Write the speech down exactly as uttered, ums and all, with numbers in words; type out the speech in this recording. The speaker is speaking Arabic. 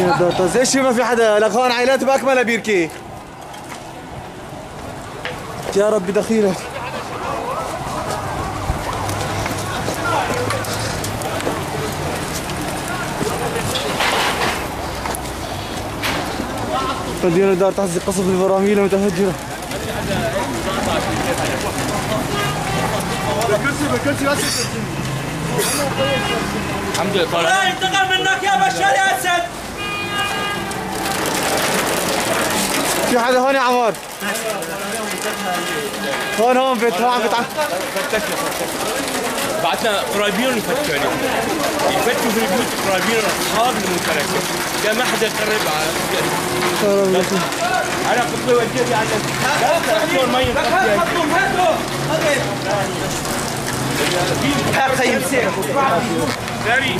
مدينة دارطاز. ايش ما في حدا؟ الاخوان عائلات باكملها بيركي. يا ربي دخيلك. مدينة دارطاز قصف البراميل متفجرة. الحمد لله. لا ينتقم منك يا بشار يا اسد. في حدا هون يا عمار؟ هون هون بيت هون عم بتعرف. فتشنا بعتنا قرايبين يفتشوا عليهم، يفتشوا في البيوت قرايبين اصحاب الممتلكات، لا ما حدا يقرب على انا كنت بوديه على الدكتور مي هاتوا هاتوا